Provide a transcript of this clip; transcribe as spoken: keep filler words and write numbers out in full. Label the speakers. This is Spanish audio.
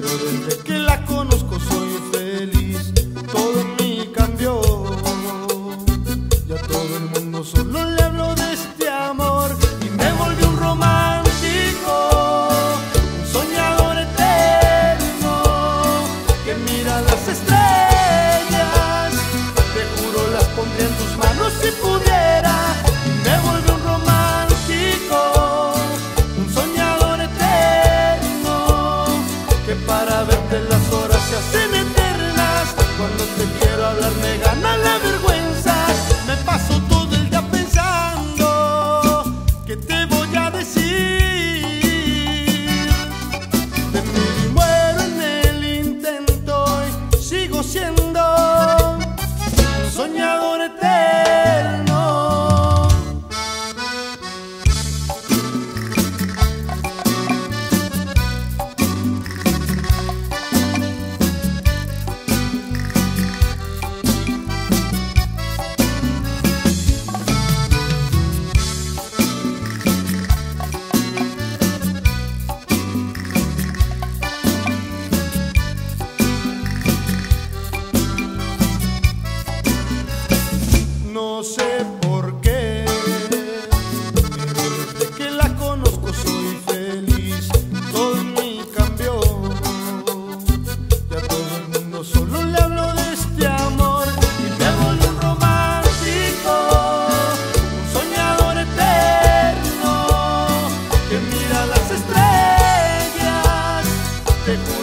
Speaker 1: desde que la conozco soy feliz, todo en mí cambió. Ya todo el mundo solo le hablo de este amor y me volví un romántico, un soñador eterno que mira las estrellas. Te juro las pondría en tus manos si pudiera. Y me volví un romántico, un soñador eterno que para verte las horas se hacen eternas. Cuando te quiero hablar me gana la vergüenza. Me paso todo el día pensando qué te voy a decir. De mí muero en el intento y sigo siendo un soñador eterno. No sé por qué, pero desde que la conozco soy feliz, todo en mí cambió. Ya todo el mundo solo le hablo de este amor y me volví un romántico, un soñador eterno que mira las estrellas. Te juro